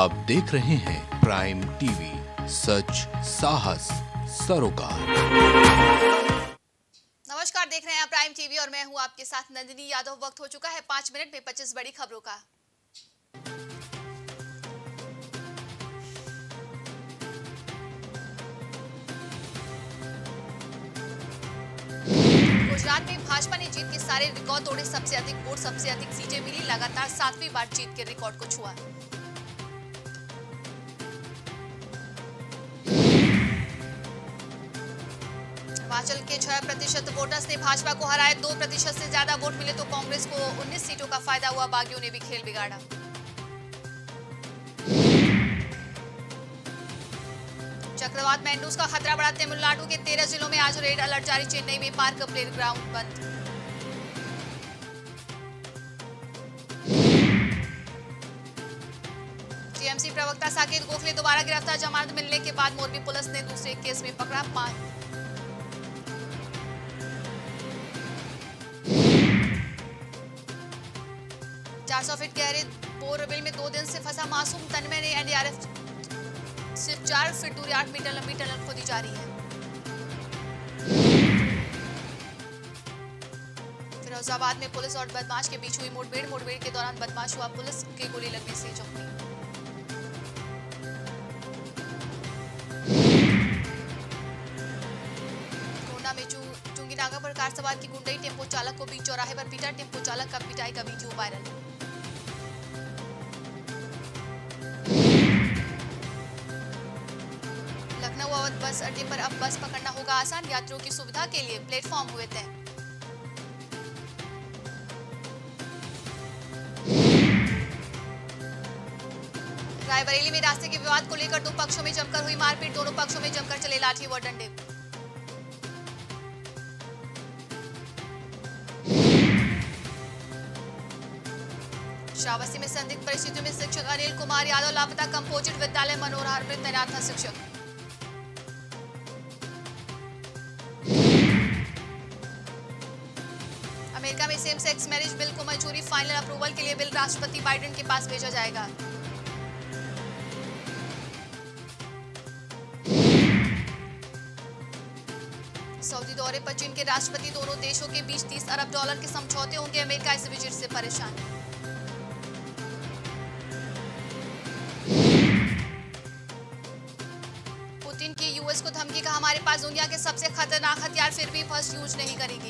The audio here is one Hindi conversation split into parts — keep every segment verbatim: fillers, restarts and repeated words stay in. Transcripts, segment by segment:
आप देख रहे हैं प्राइम टीवी, सच साहस सरोकार। नमस्कार, देख रहे हैं प्राइम टीवी और मैं हूं आपके साथ नंदिनी यादव। वक्त हो चुका है पाँच मिनट में पच्चीस बड़ी खबरों का। गुजरात में भाजपा ने जीत के सारे रिकॉर्ड तोड़े। सबसे अधिक वोट, सबसे अधिक सीटें मिली। लगातार सातवीं बार जीत के रिकॉर्ड को छुआ। हिमाचल के छह प्रतिशत वोटर्स ने भाजपा को हराया। दो प्रतिशत से ज्यादा वोट मिले तो कांग्रेस को उन्नीस सीटों का फायदा हुआ। बागियों ने भी खेल बिगाड़ा। चक्रवात मैंडूस का खतरा बढ़ा। तमिलनाडु के तेरह जिलों में आज रेड अलर्ट जारी। चेन्नई में पार्क प्ले ग्राउंड बंद। टीएमसी प्रवक्ता साकेत गोखले दोबारा गिरफ्तार। जमानत मिलने के बाद मोरबी पुलिस ने दूसरे केस में पकड़ा। पांच चार सौ फीट गहरे बोरवेल में दो दिन से फंसा मासूम तन्मय ने एनडीआरएफ सिर्फ चार फीट दूरी आठ मीटर लंबी टनल खोदी जा रही है। फिरोजाबाद में पुलिस और बदमाश के बीच हुई मुठभेड़। मुठभेड़ के दौरान बदमाश हुआ पुलिस के गोली लगने से जख्मी। कोंडा में चुंगी नाका पर कार सवार की गुंडई टेम्पो चालक को बीच चौराहे पर पीटा। टेम्पो चालक का पिटाई का वीडियो वायरल। लखनऊ अवध बस अड्डे पर अब बस पकड़ना होगा आसान। यात्रियों की सुविधा के लिए प्लेटफॉर्म हुए तय। रायबरेली में रास्ते के विवाद को लेकर दो पक्षों में जमकर हुई मारपीट। दोनों पक्षों में जमकर चले लाठी व डंडे। श्रावस्ती में संदिग्ध परिस्थितियों में शिक्षक अनिल कुमार यादव लापता। कंपोजिट विद्यालय मनोहर में तैनात था शिक्षक। अमेरिका में सेम सेक्स मैरिज बिल को मंजूरी। फाइनल अप्रूवल के लिए बिल राष्ट्रपति बाइडेन के पास भेजा जाएगा। सऊदी दौरे पर चीन के राष्ट्रपति। दोनों देशों के बीच तीस अरब डॉलर के समझौते होंगे। अमेरिका इस विजिट से परेशान। पुतिन की यूएस को धमकी का हमारे पास दुनिया के सबसे खतरनाक हथियार, फिर भी फर्स्ट यूज नहीं करेंगे।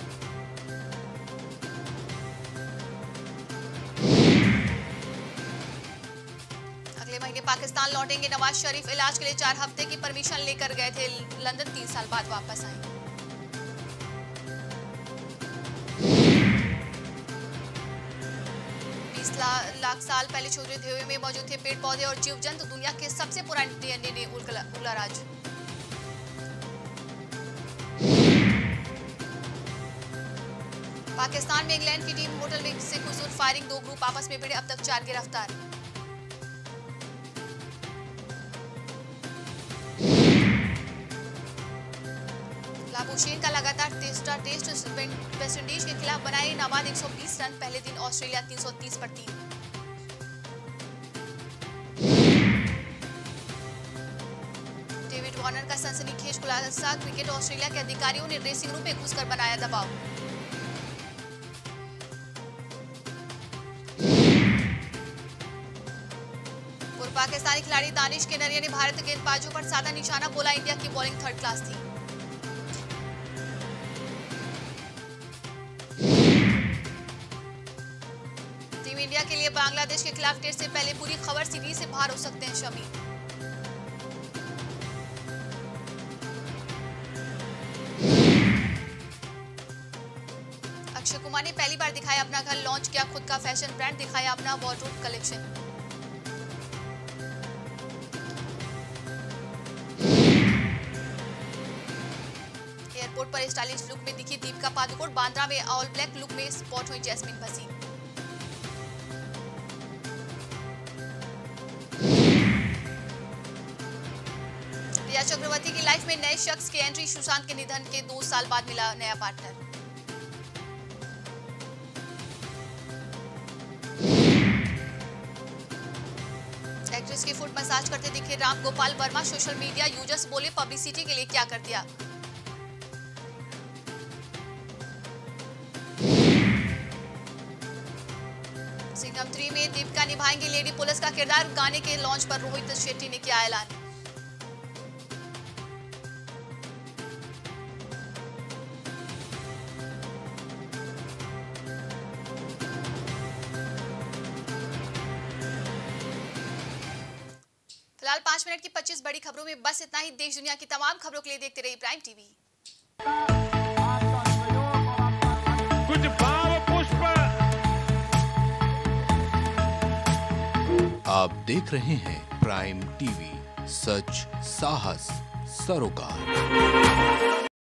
अगले महीने पाकिस्तान लौटेंगे नवाज शरीफ। इलाज के लिए चार हफ्ते की परमिशन लेकर गए थे लंदन। तीन साल बाद वापस आए। बीस लाख साल पहले छोटे ढेवे में मौजूद थे पेड़ पौधे और जीव जंतु। दुनिया के सबसे पुराने डीएनए ने उगला राज। पाकिस्तान में इंग्लैंड की टीम होटल में से हुजूर फायरिंग। दो ग्रुप आपस में भिड़े। अब तक चार गिरफ्तार। लाबुशेन का लगातार तीसरा टेस्ट वेस्ट इंडीज के खिलाफ बनाए नाबाद। एक सौ बीस रन। पहले दिन ऑस्ट्रेलिया तीन सौ तीस पर तीन। डेविड वार्नर का सनसनीखेज खुलासा। क्रिकेट ऑस्ट्रेलिया के अधिकारियों ने ड्रेसिंग रूम में घुसकर बनाया दबाव। पूर्व पाकिस्तानी खिलाड़ी दानिश केनरिया ने भारत के गेंदबाजों पर साधा निशाना। बोला इंडिया की बॉलिंग थर्ड क्लास थी। टीम इंडिया के लिए बांग्लादेश के खिलाफ टेस्ट से पहले बुरी खबर, सीरीज से बाहर हो सकते हैं शमी। अक्षय कुमार ने पहली बार दिखाया अपना घर। लॉन्च किया खुद का फैशन ब्रांड। दिखाया अपना वॉर्डरोब कलेक्शन। एयरपोर्ट पर स्टाइलिश लुक में दिखी दीपिका पादुकोण। बांद्रा में ऑल ब्लैक लुक में स्पॉट हुई जैस्मिन भसीन। रिया चक्रवर्ती की लाइफ में नए शख्स की एंट्री। सुशांत के निधन के दो साल बाद मिला नया पार्टनर। ऑफिस की फुट मसाज करते दिखे Ram Gopal Varma. Social media users बोले पब्लिसिटी के लिए क्या कर दिया। सिंघम थ्री में दीपिका निभाएंगी लेडी पुलिस का किरदार। गाने के लॉन्च पर रोहित शेट्टी ने किया ऐलान। फिलहाल पांच मिनट की पच्चीस बड़ी खबरों में बस इतना ही। देश दुनिया की तमाम खबरों के लिए देखते रहिए प्राइम टीवी। कुछ भाव पुष्प। आप देख रहे हैं प्राइम टीवी, सच साहस सरोकार।